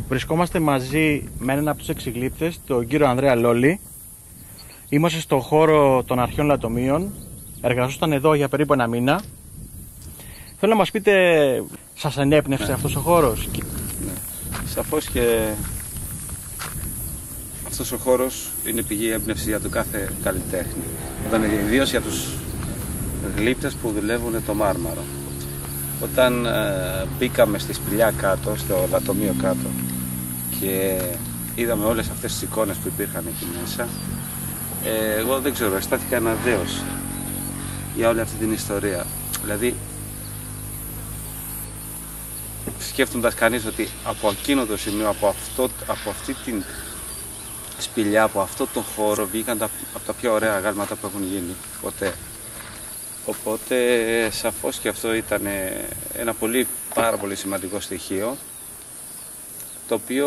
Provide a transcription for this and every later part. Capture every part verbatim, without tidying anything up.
Βρισκόμαστε μαζί με έναν από τους εξιγλύπτες, τον κύριο Ανδρέα Λόλη. Είμαστε στον χώρο των αρχαίων λατομείων. Εργαζόταν εδώ για περίπου ένα μήνα. Θέλω να μας πείτε, σας ενέπνευσε ναι. αυτός ο χώρος? Ναι. Σαφώς και αυτός ο χώρος είναι πηγή έμπνευση για τον κάθε καλλιτέχνη. Όταν ιδίως για τους γλύπτες που δουλεύουν το μάρμαρο. Όταν ε, μπήκαμε στη σπηλιά κάτω, στο λατομείο κάτω και είδαμε όλες αυτές τις εικόνες που υπήρχαν εκεί μέσα, ε, εγώ δεν ξέρω, αισθάνθηκα ένα δέος για όλη αυτή την ιστορία. Δηλαδή, σκέφτοντας κανείς ότι από εκείνο το σημείο, από, αυτό, από αυτή την σπηλιά, από αυτό το χώρο βγήκαν τα, από τα πιο ωραία αγάλματα που έχουν γίνει ποτέ. Οπότε σαφώς και αυτό ήταν ένα πολύ, πάρα πολύ σημαντικό στοιχείο, το οποίο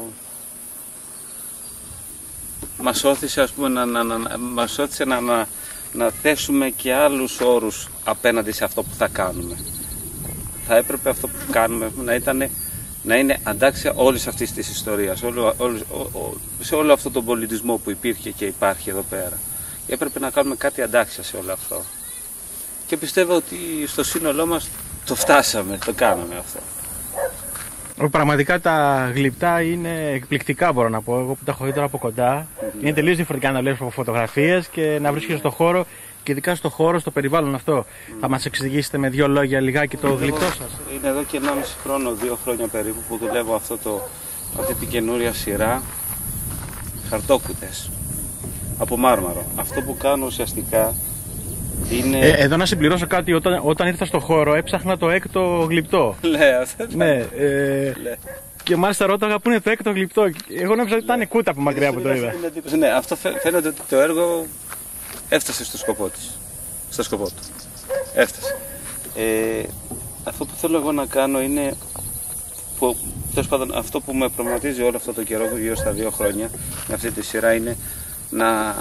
μας όθησε, ας πούμε, να, να, να, μας όθησε να, να, να θέσουμε και άλλους όρους απέναντι σε αυτό που θα κάνουμε. Θα έπρεπε αυτό που κάνουμε να, ήταν, να είναι αντάξια όλης αυτής της ιστορίας, όλο, όλο, ό, ό, σε όλο αυτό τον πολιτισμό που υπήρχε και υπάρχει εδώ πέρα. Και έπρεπε να κάνουμε κάτι αντάξια σε όλο αυτό. Και πιστεύω ότι στο σύνολό μας το φτάσαμε, το κάναμε αυτό. Πραγματικά τα γλυπτά είναι εκπληκτικά, μπορώ να πω. Εγώ που τα έχω δει τώρα από κοντά, mm-hmm. είναι τελείως διαφορετικά να βλέπεις από φωτογραφίες και να βρίσκεσαι στο χώρο και ειδικά στο χώρο, στο περιβάλλον αυτό. Mm. Θα μας εξηγήσετε με δύο λόγια λιγάκι το γλυπτό σας? Είναι εδώ και ενάμιση χρόνο, δύο χρόνια περίπου, που δουλεύω αυτό το, αυτή την καινούρια σειρά χαρτόκουτες από μάρμαρο. Αυτό που κάνω ουσιαστικά είναι... Ε, εδώ να συμπληρώσω κάτι, όταν, όταν ήρθα στο χώρο έψαχνα το έκτο γλυπτό. Ναι, αυτό ναι, ε, και μάλιστα ρώταγα πού είναι το έκτο γλυπτό. Εγώ νόμιζα ότι ήταν κούτα από μακριά που το είδα. Ναι, αυτό φαίνεται ότι το έργο έφτασε στο σκοπό της. Στο σκοπό του. Έφτασε. Ε, αυτό που θέλω εγώ να κάνω είναι, που, πάντων, αυτό που με προβληματίζει όλο αυτό το καιρό, γύρω στα δύο χρόνια, με αυτή τη σειρά, είναι να...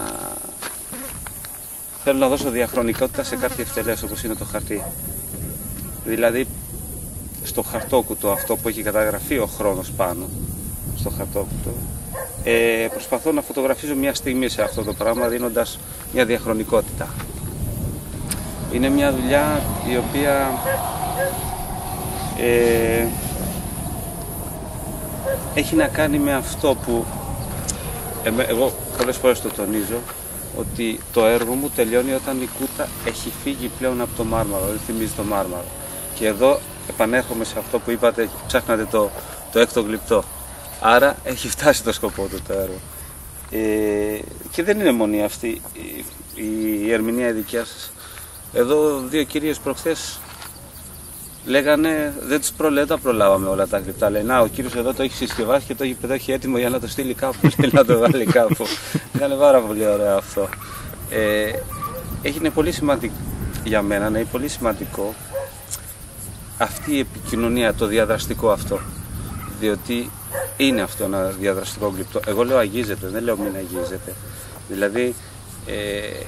Θέλω να δώσω διαχρονικότητα σε κάτι ευτελές όπως είναι το χαρτί. Δηλαδή, στο χαρτόκουτο αυτό που έχει καταγραφεί ο χρόνος πάνω, στο χαρτόκουτο, ε, προσπαθώ να φωτογραφίζω μια στιγμή σε αυτό το πράγμα, δίνοντας μια διαχρονικότητα. Είναι μια δουλειά η οποία ε, έχει να κάνει με αυτό που ε, εγώ πολλές φορές το τονίζω, ότι το έργο μου τελειώνει όταν η κούτα έχει φύγει πλέον από το μάρμαρο, δεν θυμίζει το μάρμαρο. Και εδώ επανέρχομαι σε αυτό που είπατε, ψάχνατε το, το έκτο γλυπτό. Άρα έχει φτάσει το σκοπό του το έργο. Ε, και δεν είναι μόνη αυτή η, η, η ερμηνεία η δικιά σας. Εδώ δύο κυρίες προχθές λέγανε, δεν τους προλέ, τα προλάβαμε όλα τα γλυπτά. Λέει, να, ο κύριος εδώ το έχει συσκευάσει και το έχει, το έχει έτοιμο για να το στείλει κάπου, να το βάλει κάπου. Ήταν πάρα πολύ ωραίο αυτό. Ε, είναι πολύ σημαντικό για μένα, είναι πολύ σημαντικό αυτή η επικοινωνία, το διαδραστικό αυτό. Διότι είναι αυτό ένα διαδραστικό γλυπτό. Εγώ λέω αγγίζεται, δεν λέω μην αγγίζεται. Δηλαδή, ε,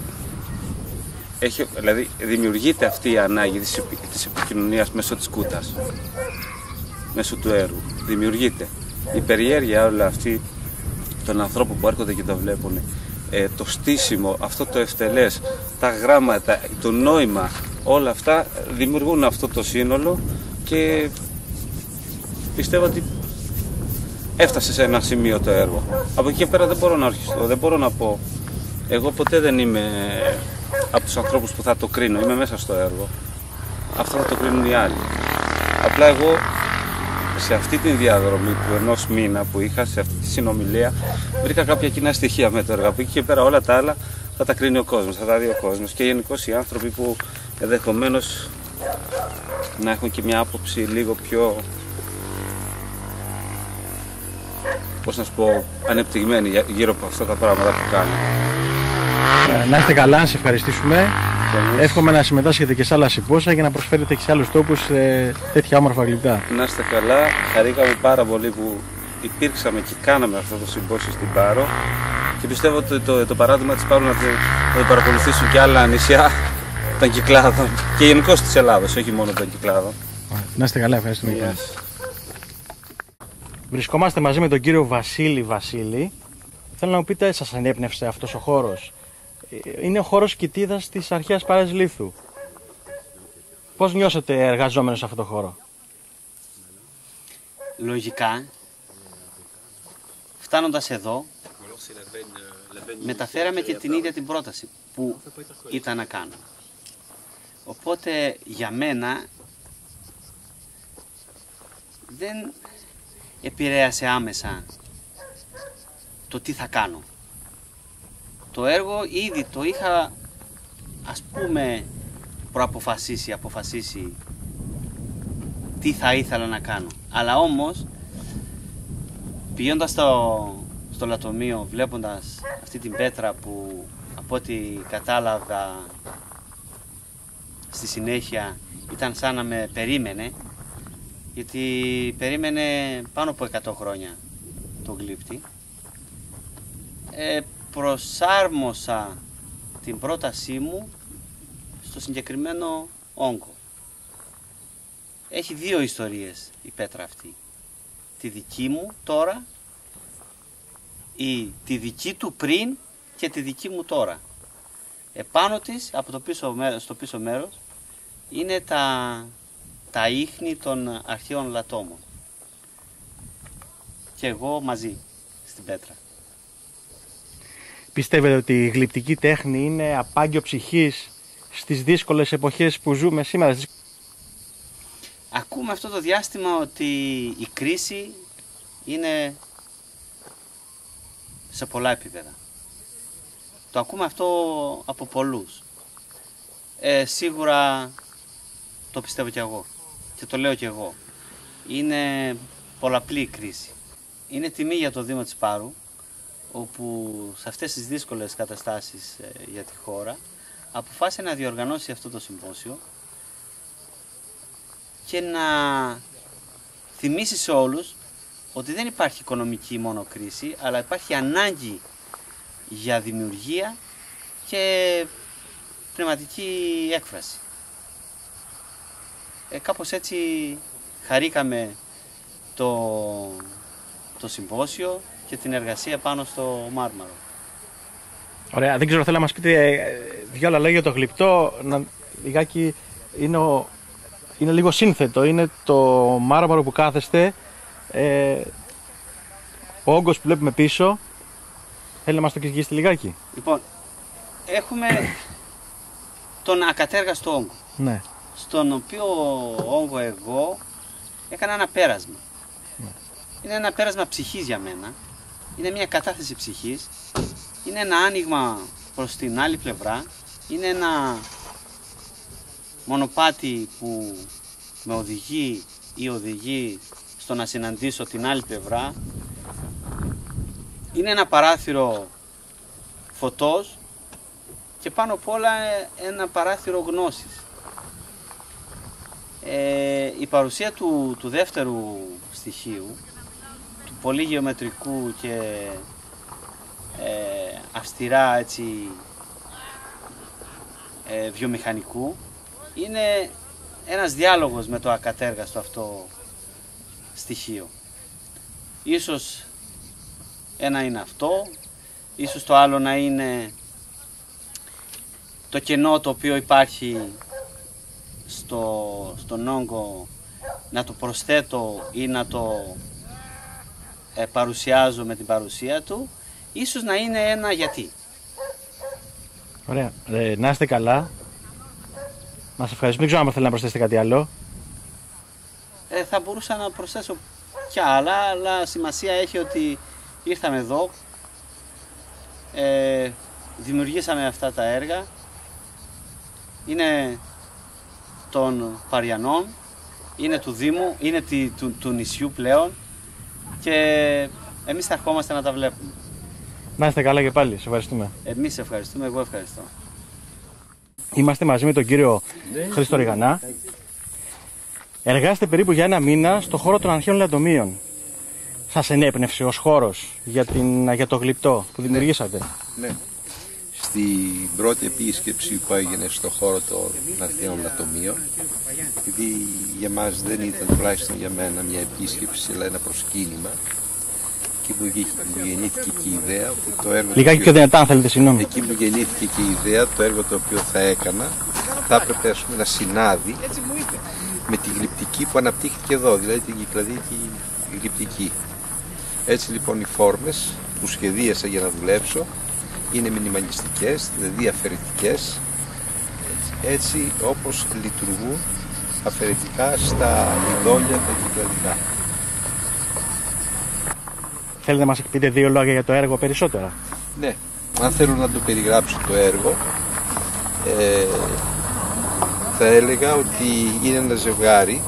έχει, δηλαδή δημιουργείται αυτή η ανάγκη της, της επικοινωνίας μέσω της κούτας, μέσω του έργου. Δημιουργείται η περιέργεια όλα αυτή των ανθρώπων που έρχονται και το βλέπουν, ε, το στήσιμο, αυτό το ευτελές, τα γράμματα, το νόημα, όλα αυτά δημιουργούν αυτό το σύνολο και πιστεύω ότι έφτασε σε ένα σημείο το έργο. Από εκεί και πέρα δεν μπορώ να αρχιστώ, δεν μπορώ να πω. Εγώ ποτέ δεν είμαι από τους ανθρώπους που θα το κρίνω, είμαι μέσα στο έργο. Αυτό θα το κρίνουν οι άλλοι. Απλά εγώ σε αυτή τη διαδρομή του ενός μήνα που είχα, σε αυτή τη συνομιλία, βρήκα κάποια κοινά στοιχεία με το έργο. Από εκεί και πέρα όλα τα άλλα θα τα κρίνει ο κόσμος, θα τα δει ο κόσμος και γενικώς οι άνθρωποι που ενδεχομένως να έχουν και μια άποψη λίγο πιο, πώς να σου πω, ανεπτυγμένη γύρω από αυτά τα πράγματα που κάνω. Να είστε καλά, να σε ευχαριστήσουμε. Εύχομαι να συμμετάσχετε και σε άλλα συμπόσια για να προσφέρετε και σε άλλους τόπους ε, τέτοια όμορφα γλυπτά. Να είστε καλά, χαρήκαμε πάρα πολύ που υπήρξαμε και κάναμε αυτό το συμπόσιο στην Πάρο και πιστεύω ότι το, το, το παράδειγμα της Πάρου να το, να το παρακολουθήσουν και άλλα νησιά των Κυκλάδων και γενικώς της Ελλάδος, όχι μόνο των Κυκλάδων. Να είστε καλά, ευχαριστούμε. Yes. Βρισκόμαστε μαζί με τον κύριο Βασίλη Βασίλη. Θέλω να μου πείτε, σας ανέπνευσε αυτός ο χώρος? Είναι ο χώρος κοιτίδας της αρχαίας Πάρας Λίθου. Πώς νιώσατε εργαζόμενος σε αυτό το χώρο? Λογικά, φτάνοντας εδώ, μεταφέραμε και την ίδια την πρόταση που ήταν να κάνω. Οπότε για μένα δεν επηρέασε άμεσα το τι θα κάνω. Το έργο ήδη το είχα, ας πούμε, προαποφασίσει, αποφασίσει τι θα ήθελα να κάνω. Αλλά όμως, πηγαίνοντας στο, στο λατομείο, βλέποντας αυτή την πέτρα που από ό,τι κατάλαβα στη συνέχεια ήταν σαν να με περίμενε, γιατί περίμενε πάνω από εκατό χρόνια τον γλύπτη, ε, προσάρμοσα την πρότασή μου στο συγκεκριμένο όγκο. Έχει δύο ιστορίες η πέτρα αυτή. Τη δική μου τώρα ή τη δική του πριν και τη δική μου τώρα. Επάνω της, από το πίσω, στο πίσω μέρος, είναι τα, τα ίχνη των αρχαίων λατόμων. Και εγώ μαζί στην πέτρα. Πιστεύετε ότι η γλυπτική τέχνη είναι απάγγιο ψυχής στις δύσκολες εποχές που ζούμε σήμερα? Ακούμε αυτό το διάστημα ότι η κρίση είναι σε πολλά επίπεδα. Το ακούμε αυτό από πολλούς. Ε, σίγουρα το πιστεύω κι εγώ και το λέω κι εγώ. Είναι πολλαπλή η κρίση. Είναι τιμή για το Δήμο της Πάρου, όπου σε αυτές τις δύσκολες καταστάσεις ε, για τη χώρα αποφάσισε να διοργανώσει αυτό το συμπόσιο και να θυμίσει σε όλους ότι δεν υπάρχει οικονομική μόνο κρίση, αλλά υπάρχει ανάγκη για δημιουργία και πνευματική έκφραση. Ε, κάπως έτσι χαρήκαμε το, το συμπόσιο και την εργασία πάνω στο μάρμαρο. Ωραία, δεν ξέρω, θέλω να μας πείτε δύο άλλα λόγια για το γλυπτό. Να, λιγάκι, είναι, ο, είναι λίγο σύνθετο, είναι το μάρμαρο που κάθεστε, ε, ο όγκος που βλέπουμε πίσω. Θέλει να μας το εξηγήσετε λιγάκι? Λοιπόν, έχουμε τον ακατέργαστο όγκο, ναι, στον οποίο όγκο εγώ έκανα ένα πέρασμα. Ναι. Είναι ένα πέρασμα ψυχής για μένα, είναι μια κατάθεση ψυχής, είναι ένα άνοιγμα προς την άλλη πλευρά, είναι ένα μονοπάτι που με οδηγεί ή οδηγεί στο να συναντήσω την άλλη πλευρά, είναι ένα παράθυρο φωτός και πάνω απ' όλα ένα παράθυρο γνώσης. Ε, η παρουσία του, του δεύτερου στοιχείου, του πολύ γεωμετρικού και ε, αυστηρά έτσι, ε, βιομηχανικού, είναι ένας διάλογος με το ακατέργαστο αυτό στοιχείο. Ίσως ένα είναι αυτό, ίσως το άλλο να είναι το κενό το οποίο υπάρχει στο, στον όγκο, να το προσθέτω ή να το ε, παρουσιάζω με την παρουσία του, ίσως να είναι ένα γιατί. Ωραία, ε, να είστε καλά, να σας ευχαριστώ. Δεν ξέρω αν θέλετε να προσθέσετε κάτι άλλο. Ε, θα μπορούσα να προσθέσω κι άλλα, αλλά σημασία έχει ότι ήρθαμε εδώ, ε, δημιουργήσαμε αυτά τα έργα, είναι των Παριανών, είναι του Δήμου, είναι τη, του, του νησιού πλέον και εμείς θα ερχόμαστε να τα βλέπουμε. Να είστε καλά και πάλι, σε ευχαριστούμε. Εμείς ευχαριστούμε, εγώ ευχαριστώ. Είμαστε μαζί με τον κύριο Χρήστο Ριγανά. Εργάζεστε περίπου για ένα μήνα στο χώρο των αρχαίων λατομείων. Σας ενέπνευσε ως χώρος για, την, για το γλυπτό που δημιουργήσατε? Ναι. Στην πρώτη επίσκεψη που έγινε στο χώρο των Αθηναίων Λατομείων, επειδή για μας δεν ήταν, τουλάχιστον για μένα, μια επίσκεψη αλλά ένα προσκύνημα, εκεί που γεννήθηκε και η ιδέα ότι το έργο... Λιγάκι πιο δυνατά αν θέλετε, συγγνώμη. Εκεί που γεννήθηκε και η ιδέα, το έργο το οποίο θα έκανα θα έπρεπε, ας πούμε, να συνάδει με τη γλυπτική που αναπτύχθηκε εδώ, δηλαδή την Κυκλαδίκη γλυπτική. Έτσι λοιπόν οι φόρμες που σχεδίασα για να δουλέψω είναι μινιμαλιστικές, δηλαδή αφαιρετικές, έτσι όπως λειτουργούν αφαιρετικά στα ειδόλια τα κυκλαδικά. Θέλετε να μας πείτε δύο λόγια για το έργο περισσότερα? Ναι, αν θέλω να το περιγράψω το έργο, ε, θα έλεγα ότι είναι ένα ζευγάρι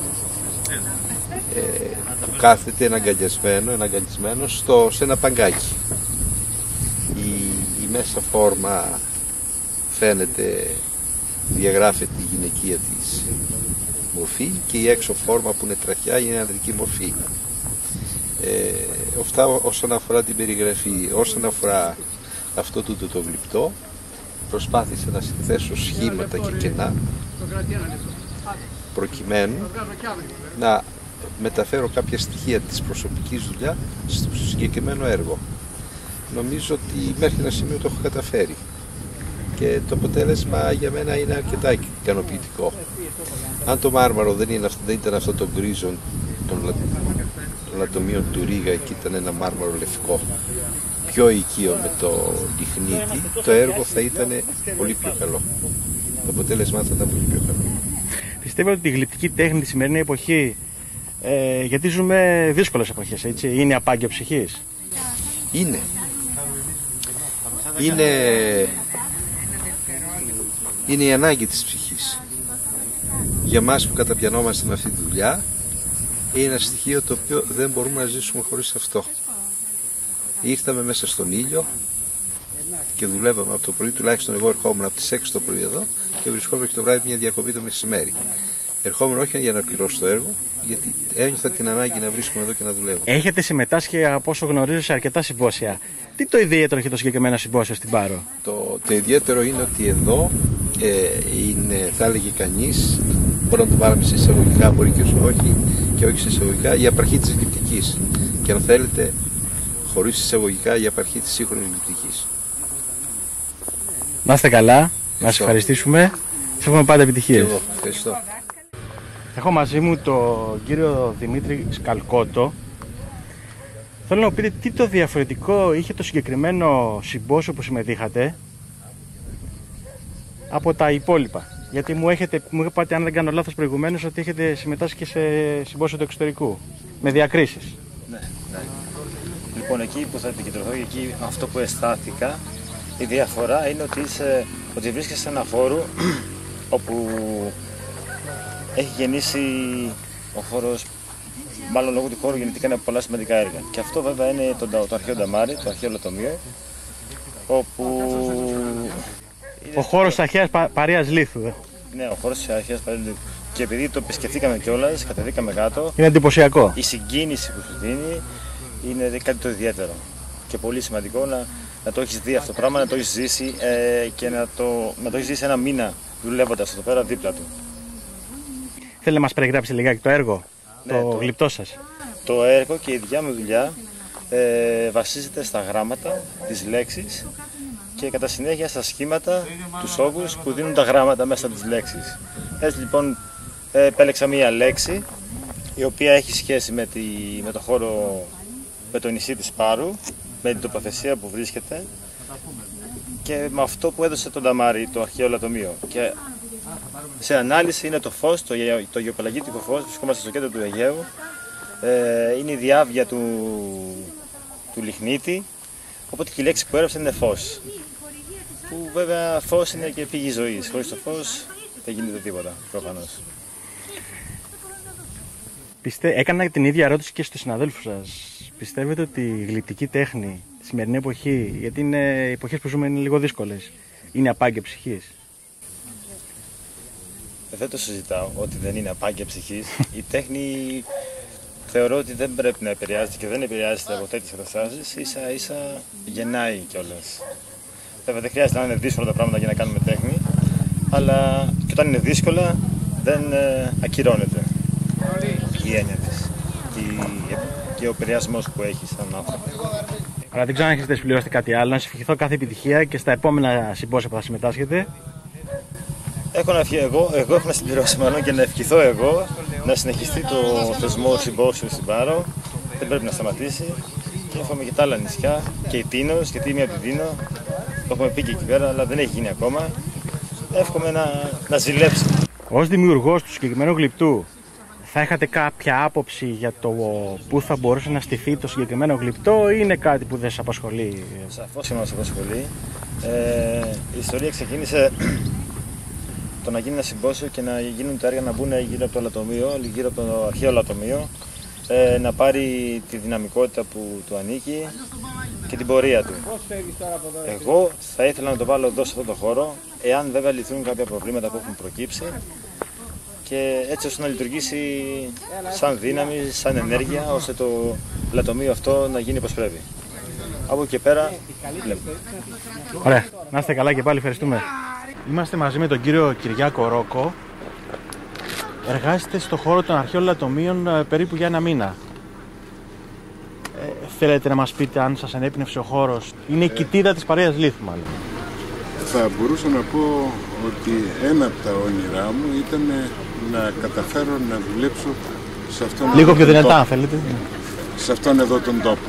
ε, που κάθεται εναγκαλιασμένο, εναγκαλισμένο στο, σε ένα παγκάκι. Η, η μέσα φόρμα φαίνεται, διαγράφεται η γυναικεία της μορφή και η έξω φόρμα που είναι τραχιά είναι ανδρική μορφή. Ε, αυτά όσον αφορά την περιγραφή. Όσον αφορά αυτό τούτο το γλυπτό, προσπάθησα να συνθέσω σχήματα και κενά προκειμένου να μεταφέρω κάποια στοιχεία της προσωπικής δουλειά στο συγκεκριμένο έργο. Νομίζω ότι μέχρι ένα σημείο το έχω καταφέρει και το αποτέλεσμα για μένα είναι αρκετά ικανοποιητικό. Αν το μάρμαρο δεν, είναι, δεν ήταν αυτό το γκρίζον των λατομείων του Ρίγα και ήταν ένα μάρμαρο λευκό πιο οικείο με το λιχνίτη, το έργο θα ήταν πολύ πιο καλό. Το αποτέλεσμα θα ήταν πολύ πιο καλό. Πιστεύω ότι η γλυπτική τέχνη τη σημερινή εποχή, ε, γιατί ζούμε δύσκολες εποχές, έτσι, είναι απάγκιο ψυχής? Είναι. Είναι, είναι η ανάγκη της ψυχής. Για μας που καταπιανόμαστε με αυτή τη δουλειά, είναι ένα στοιχείο το οποίο δεν μπορούμε να ζήσουμε χωρίς αυτό. Ήρθαμε μέσα στον ήλιο και δουλεύαμε από το πρωί, τουλάχιστον εγώ ερχόμουν από τις έξι το πρωί εδώ και βρισκόμουν και το βράδυ μια διακοπή το μεσημέρι. Ερχόμουν όχι για να πληρώσω το έργο, γιατί ένιωθα την ανάγκη να βρίσκομαι εδώ και να δουλεύω. Έχετε συμμετάσχει, από όσο γνωρίζω, σε αρκετά συμπόσια. Τι το ιδιαίτερο έχει το συγκεκριμένο συμπόσιο στην Πάρο? Το, το ιδιαίτερο είναι ότι εδώ ε, είναι, θα έλεγε κανείς, μπορεί να το πάρουμε σε εισαγωγικά, μπορεί και όχι, και όχι σε εισαγωγικά, η απαρχή της γλυπτικής. Και αν θέλετε, χωρίς εισαγωγικά, η απαρχή της σύγχρονης γλυπτικής. Να είστε καλά, ευχαριστώ. Να σας ευχαριστήσουμε. Σας εύχομαι πάντα επιτυχίες. Εγώ, ευχαριστώ. Έχω μαζί μου τον κύριο Δημήτρη Σκαλκότο. Θέλω να μου πείτε τι το διαφορετικό είχε το συγκεκριμένο συμπόσιο που συμμετείχατε από τα υπόλοιπα. Γιατί μου, έχετε, μου είπατε, αν δεν κάνω λάθος προηγουμένως, ότι έχετε συμμετάσχει και σε συμπόσιο του εξωτερικού, με διακρίσεις. Ναι, ναι. Λοιπόν, εκεί που θα επικεντρωθώ, εκεί αυτό που αισθάνθηκα, η διαφορά είναι ότι, είσαι, ότι βρίσκεσαι σε ένα χώρο όπου έχει γεννήσει ο χώρος, μάλλον λόγω του χώρου γεννηθήκαν πολλά σημαντικά έργα. Και αυτό βέβαια είναι το, το αρχαίο Νταμάρι, το αρχαίο Λατομείο, όπου... Ο χώρος της αρχαίας πα, παρείας λίθου. Ναι, ο χώρος της αρχαίας παρείας λίθου. Και επειδή το επισκεφθήκαμε κιόλας, κατεβήκαμε κάτω, είναι εντυπωσιακό. Η συγκίνηση που σου δίνει είναι κάτι το ιδιαίτερο και πολύ σημαντικό να, να το έχεις δει αυτό το πράγμα, να το έχεις ζήσει ε, και να το, να το έχεις ζήσει ένα μήνα δουλεύοντας εδώ πέρα δίπλα του. Θέλετε να μας περιγράψετε λιγάκι το έργο, ναι, το, το γλυπτό σας? Το έργο και η δικιά μου δουλειά ε, βασίζεται στα γράμματα, τις λέξεις και κατά συνέχεια στα σχήματα, τους όγκους που δίνουν τα γράμματα μέσα από τις λέξεις. Έτσι λοιπόν ε, επέλεξα μία λέξη η οποία έχει σχέση με, τη, με το χώρο, με το νησί της Πάρου, με την τοποθεσία που βρίσκεται και με αυτό που έδωσε τον Νταμάρι, το αρχαίο Λατομείο. Και σε ανάλυση είναι το φως, το, το γεωπελαγίτικο φως, βρισκόμαστε στο κέντρο του Αιγαίου, ε, είναι η διάβια του, του λιχνίτη, οπότε και η λέξη που έγραψε είναι φως. Που βέβαια φως είναι και πηγή ζωής, χωρίς το φως δεν γίνεται τίποτα προφανώς. Πιστε... Έκανα την ίδια ερώτηση και στους συναδέλφους σας. Πιστεύετε ότι η γλυπτική τέχνη τη σημερινή εποχή, γιατί είναι, οι εποχές που ζούμε είναι λίγο δύσκολες, είναι απάγκια ψυχής? Δεν το συζητάω ότι δεν είναι απάγκια ψυχής. Η τέχνη θεωρώ ότι δεν πρέπει να επηρεάζεται και δεν επηρεάζεται από τέτοιες καταστάσεις, ίσα ίσα γεννάει κιόλας. Βέβαια δεν χρειάζεται να είναι δύσκολα τα πράγματα για να κάνουμε τέχνη, αλλά και όταν είναι δύσκολα δεν ε, ακυρώνεται η έννοια της και ο επηρεασμός που έχει σαν άνθρωπο. Αλλά δεν ξέρω αν έχετε συμπληρώσει κάτι άλλο. Να σας ευχηθώ κάθε επιτυχία και στα επόμενα συμπόσια που θα συμμετάσχετε. Έχω να ευχηθώ εγώ, εγώ έχω να συμπληρώσω μάλλον και να ευχηθώ εγώ να συνεχιστεί το θεσμό συμπόσιο στην Πάρο. Δεν πρέπει να σταματήσει. Και εύχομαι και τα άλλα νησιά και η Τίνος, γιατί είμαι από την Τίνο. Το έχουμε πει και εκεί πέρα, αλλά δεν έχει γίνει ακόμα. Εύχομαι να, να ζηλέψει. Ως δημιουργός του συγκεκριμένου γλυπτού, θα είχατε κάποια άποψη για το πού θα μπορούσε να στηθεί το συγκεκριμένο γλυπτό ή είναι κάτι που δεν σας απασχολεί? Σαφώς και μας απασχολεί. Ε, η ιστορία ξεκίνησε το να γίνει ένα συμπόσιο και να γίνουν τα έργα να μπουν γύρω από το λατομείο, γύρω από το αρχαίο λατομείο, ε, να πάρει τη δυναμικότητα που του ανήκει και την πορεία του. Εγώ θα ήθελα να το βάλω εδώ σε αυτό το χώρο, εάν βέβαια λυθούν κάποια προβλήματα που έχουν προκύψει, και έτσι ώστε να λειτουργήσει σαν δύναμη, σαν ενέργεια, ώστε το λατομείο αυτό να γίνει όπως πρέπει. Από εκεί και πέρα βλέπουμε. Ωραία. Να είστε καλά και πάλι ευχαριστούμε. Είμαστε μαζί με τον κύριο Κυριάκο Ρόκο. Εργάζεστε στο χώρο των αρχαίων λατομείων περίπου για ένα μήνα. Ε, θέλετε να μας πείτε αν σας ενέπνευσε ο χώρος? Είναι η κοιτίδα της παρέας Λίθου μάλλον. Θα μπορούσα να πω ότι ένα από τα όνειρά μου ήταν να καταφέρω να δουλέψω σε αυτόν Λίγο εδώ πιο τον δυνατά αν τόπο. θέλετε. Σε αυτόν εδώ τον τόπο.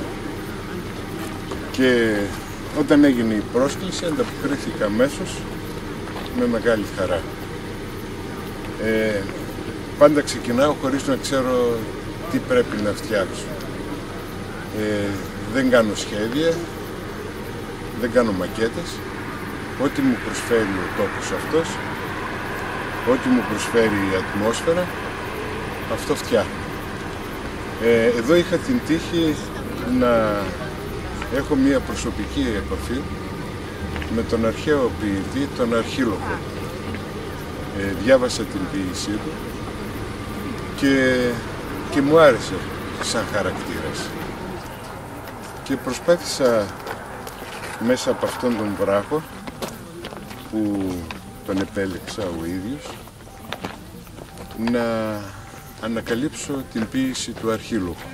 Και όταν έγινε η πρόσκληση ανταποκρίθηκα αμέσως με μεγάλη χαρά. Ε, πάντα ξεκινάω χωρίς να ξέρω τι πρέπει να φτιάξω. Ε, δεν κάνω σχέδια, δεν κάνω μακέτες. Ό,τι μου προσφέρει ο τόπος αυτός, ό,τι μου προσφέρει η ατμόσφαιρα, αυτό φτιάχνω. Ε, εδώ είχα την τύχη να έχω μία προσωπική επαφή με τον αρχαίο ποιητή, τον Αρχίλοχο. Ε, διάβασα την ποίησή του και, και μου άρεσε σαν χαρακτήρας. Και προσπάθησα μέσα από αυτόν τον βράχο που τον επέλεξα ο ίδιος να ανακαλύψω την ποίηση του Αρχίλοχου.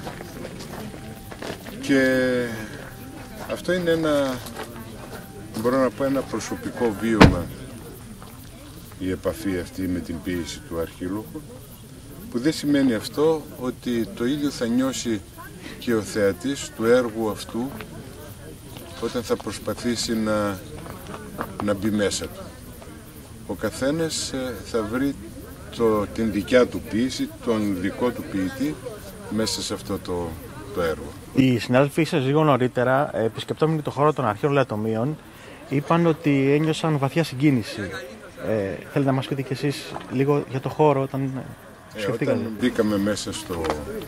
Και αυτό είναι ένα, μπορώ να πω, ένα προσωπικό βίωμα, η επαφή αυτή με την ποίηση του Αρχίλοχου, που δεν σημαίνει αυτό ότι το ίδιο θα νιώσει και ο θεατής του έργου αυτού όταν θα προσπαθήσει να, να μπει μέσα του. Ο καθένας θα βρει το, την δικιά του ποίηση, τον δικό του ποιητή μέσα σε αυτό το, το έργο. Οι συνάδελφοί σας λίγο νωρίτερα, επισκεπτόμενοι το χώρο των αρχαίων λατομείων, είπαν ότι ένιωσαν βαθιά συγκίνηση. Ε, θέλετε να μας πείτε κι εσείς λίγο για το χώρο όταν ε, σκεφτήκατε? Όταν μπήκαμε μέσα στο,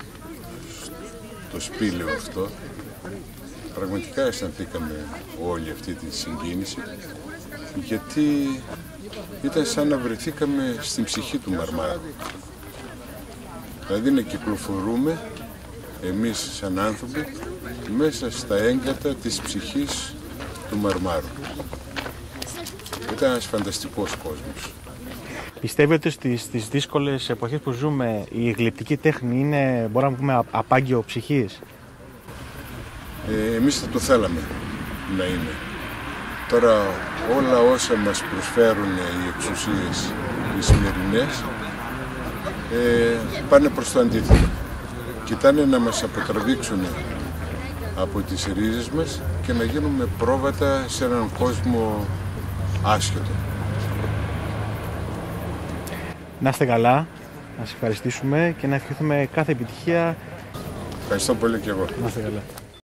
στο σπήλαιο αυτό, πραγματικά αισθανθήκαμε όλη αυτή τη συγκίνηση, γιατί ήταν σαν να βρεθήκαμε στην ψυχή του Μαρμάρου. Δηλαδή να κυκλοφορούμε εμείς σαν άνθρωποι μέσα στα έγκατα της ψυχής του Μαρμάρου. Ήταν ένας φανταστικός κόσμος. Πιστεύετε ότι στις, στις δύσκολες εποχές που ζούμε η γλυπτική τέχνη είναι, μπορούμε να πούμε, απάγγιο ψυχής? Ε, εμείς θα το θέλαμε να είναι. Τώρα όλα όσα μας προσφέρουν οι εξουσίες οι σημερινές ε, πάνε προς το αντίθετο. Κοιτάνε να μας αποτραβήξουν από τις ρίζες μας και να γίνουμε πρόβατα σε έναν κόσμο άσχετο. Να είστε καλά, να σας ευχαριστήσουμε και να ευχηθούμε κάθε επιτυχία. Ευχαριστώ πολύ και εγώ. Να είστε καλά.